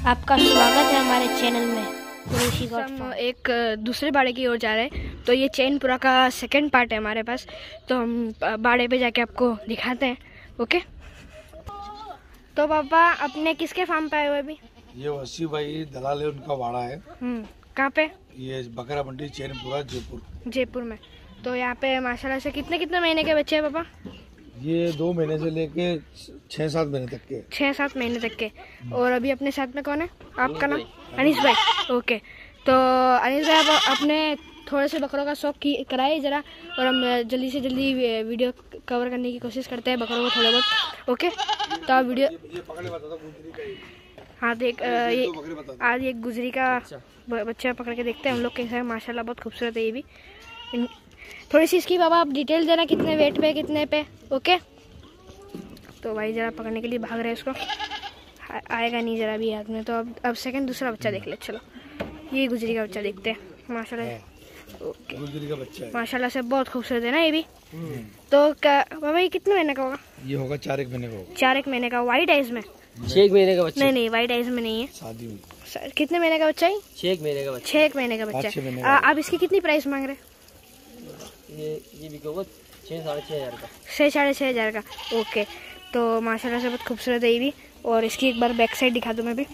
आपका स्वागत है हमारे चैनल में। हम एक दूसरे बाड़े की ओर जा रहे हैं, तो ये चैनपुरा का सेकंड पार्ट है हमारे पास, तो हम बाड़े पे जाके आपको दिखाते हैं। ओके, तो पापा अपने किसके फार्म पे आए हुए अभी? ये वसी भाई दलाल है, उनका वाड़ा है। कहाँ पे? ये बकरा मंडी चैनपुरा जयपुर में। तो यहाँ पे माशाल्लाह से कितने महीने के बच्चे हैं पापा? ये 2 महीने से लेके 6-7 महीने तक के। 6-7 महीने तक के। और अभी अपने साथ में कौन है? आपका नाम? अनीस भाई। ओके, तो अनीस भाई आप अपने थोड़े से बकरों का शौक कराए ज़रा, और हम जल्दी से जल्दी वीडियो कवर करने की कोशिश करते हैं बकरों को थोड़ा बहुत। ओके, तो आप वीडियो हाँ देख ये आज एक गुजरी का बच्चा पकड़ के देखते हैं हम लोग कैसा है। माशाल्लाह बहुत खूबसूरत है ये भी। थोड़ी सी इसकी बाबा आप डिटेल देना, कितने वेट पे कितने पे? ओके, तो भाई ज़रा पकड़ने के लिए भाग रहे हैं, इसको आएगा नहीं ज़रा भी हाथ में। तो अब सेकंड दूसरा बच्चा देख ले। चलो ये गुजरी का बच्चा देखते हैं। माशाल्लाह ओके, गुजरी का बच्चा है, माशाल्लाह से बहुत खूबसूरत है ना ये भी। तो बाबा ये कितने महीने का होगा? ये होगा 4 महीने का होगा। 4 महीने का। वाइट आइज में? 6 महीने का बच्चा। नहीं वाइट आइज में नहीं है, शादी में। कितने महीने का बच्चा है? 6 महीने का बच्चा। 6 महीने का बच्चा। आप इसकी कितनी प्राइस मांग रहे हैं? ये बिकेगा 6-6.5 हज़ार का। 6-6.5 हज़ार का। ओके, तो माशाल्लाह से बहुत खूबसूरत है ये भी। और इसकी एक बार बैक साइड दिखा दूँ मैं भी,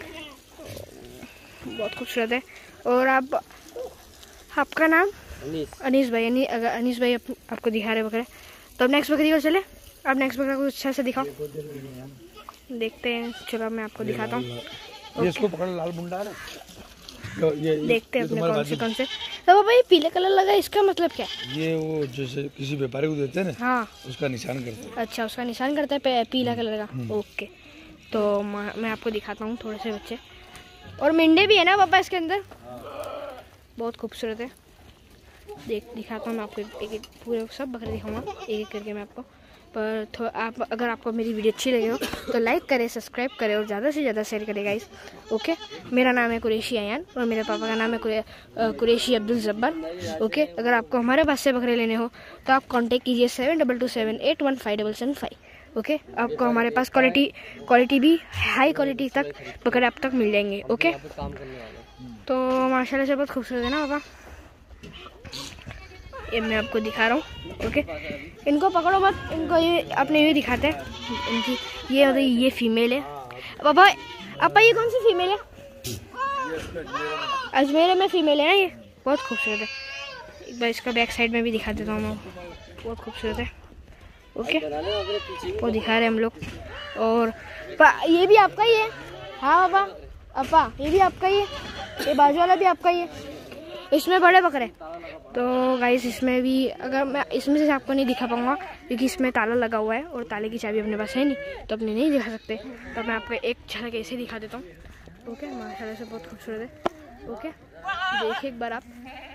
बहुत खूबसूरत है। और आपका नाम? अनीस भाई। अनीस भाई आपको दिखा रहे बकरे। तो अब नेक्स्ट बकरी को चले। अब नेक्स्ट बकरा को अच्छा से दिखाओ, देखते हैं। चलो मैं आपको दिखाता हूँ। इसको पकड़, लाल मुंडा है ना, देखते हैं अपने कौन से। तो बाबा ये पीले कलर लगा, इसका मतलब क्या? ये वो जैसे किसी व्यापारी को देते हैं ना, हाँ, उसका निशान करते हैं। अच्छा, उसका निशान करता है पीला कलर का। ओके, तो मैं आपको दिखाता हूँ थोड़े से बच्चे। और मिंडे भी है ना पापा इसके अंदर, बहुत खूबसूरत है। दिखाता हूँ मैं आपको एक पूरे सब बकरे दिखाऊंगा एक करके मैं आपको। पर अगर आपको मेरी वीडियो अच्छी लगे हो तो लाइक करें, सब्सक्राइब करें और ज़्यादा से ज़्यादा शेयर करें गाइस। ओके, मेरा नाम है कुरैशी अयान और मेरे पापा का नाम है कुरैशी अब्दुल जब्बार। ओके, अगर आपको हमारे पास से बकरे लेने हो तो आप कांटेक्ट कीजिए 7227815775। ओके, आपको हमारे पास क्वालिटी भी हाई क्वालिटी तक बकरे आप तक मिल जाएंगे। ओके, तो माशाल्लाह से बहुत खूबसूरत है ना पापा, ये मैं आपको दिखा रहा हूँ। ओके, इनको पकड़ो मत, इनको ये अपने ये दिखाते हैं। इनकी ये फीमेल है पापा। अपा ये कौन सी फीमेल है? अजमेर में फीमेल है ना, ये बहुत खूबसूरत है। एक बार इसका बैक साइड में भी दिखा देता हूँ मैं, बहुत खूबसूरत है। ओके, वो दिखा रहे हैं हम लोग। और ये भी आपका ही है? हाँ पापा, अपा ये भी आपका ही है? ये बाजू वाला भी आपका ही है? इसमें बड़े बकरे। तो गाइस इसमें भी, अगर मैं इसमें से आपको नहीं दिखा पाऊंगा क्योंकि इसमें ताला लगा हुआ है और ताले की चाबी अपने पास है नहीं, तो अपने नहीं दिखा सकते। तो मैं आपको एक झलक ऐसे दिखा देता हूँ। ओके, माशाल्लाह से बहुत खूबसूरत है। ओके, देखिए एक बार आप।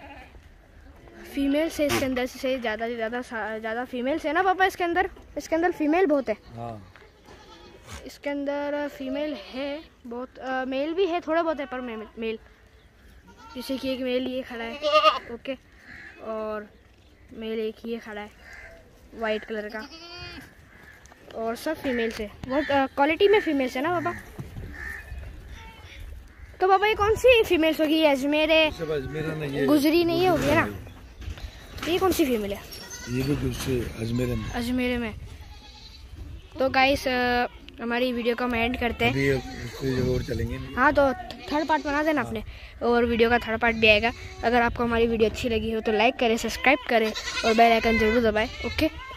फीमेल से इसके अंदर से ज़्यादा फीमेल्स है ना पापा इसके अंदर फीमेल बहुत है। इसके अंदर फीमेल है बहुत, मेल भी है थोड़ा बहुत है, पर मेल जैसे कि एक मेल ये खड़ा है। ओके, और मेल एक ये खड़ा है वाइट कलर का, और सब फीमेल्स है। बहुत क्वालिटी में फीमेल्स है ना पापा। तो पापा ये कौन सी फीमेल्स होगी? अजमेर है, गुजरी नहीं होगी ना? ये कौन सी फीमेल है? ये भी अजमेर में। तो गाइस हमारी वीडियो को हम एंड करते हैं। और चलेंगे। हाँ, तो थर्ड पार्ट बना देना आपने, और वीडियो का थर्ड पार्ट भी आएगा। अगर आपको हमारी वीडियो अच्छी लगी हो तो लाइक करें, सब्सक्राइब करें और बेल आइकन जरूर दबाएं। ओके।